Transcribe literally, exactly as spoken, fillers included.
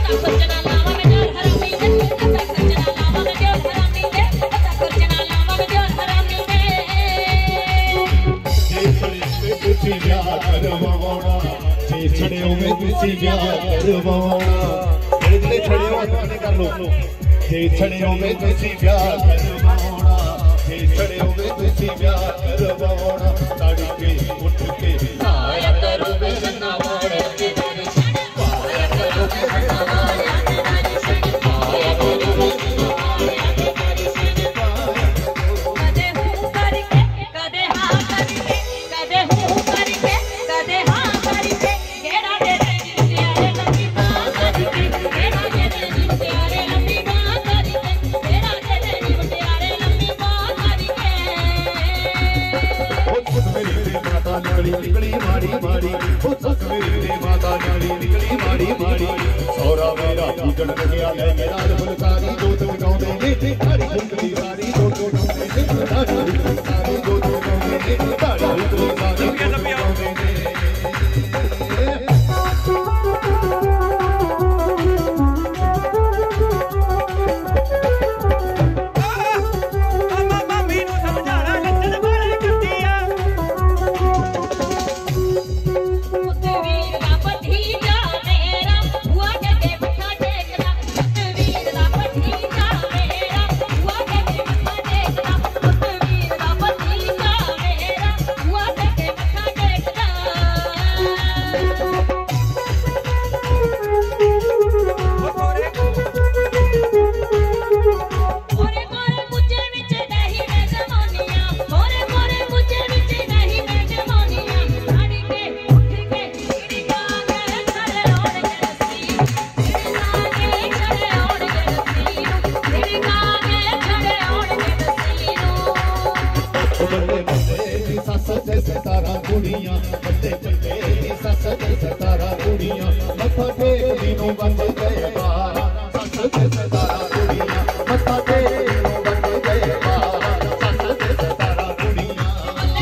छड़ियों में किसी ब्याह करवाना जिले छड़ियों कर लो छड़ियों में किसी ब्याह करवाना छड़ियों में किसी ब्याह करवाना साड़ी के उठ के आया करो बेजना वाड़ा के दर्शन आया करो बेजना वाड़ा के दर्शन आया करो बेजना वाड़ा के दर्शन कदे हूं करके कदे हां करके कदे हूं करके कदे हां करके गेड़ा दे दे जिंदे लंबी बां करके गेड़ा दे दे जिंदे लंबी बां करके गेड़ा दे दे जिंदे लंबी बां करके ओ सस मेरी रे माता निकली निकली मारी मारी ओ सस मेरी रे माता निकली निकली मारी मारी सौरा मेरा पूजन गया ले मेरा फुलकारी जोत गाਉਂਦੇ ਨੇ ਢਾੜੀ ਹੁੰਦੀ ਸਾਰੀ जोत गाਉਂਦੇ ਨੇ ਢਾੜੀ ਹੁੰਦੀ ਸਾਰੀ जोत गाਉਂਦੇ ਨੇ ਢਾੜੀ ਹੁੰਦੀ ਸਾਰੀ जोत गाਉਂਦੇ ਨੇ सतारा कुड़ियां बंदे बंदे सस दे सतारा कुड़ियां मत्था टेक दी नूं बंद गए बारा सस दे सतारा कुड़ियां मत्था टेक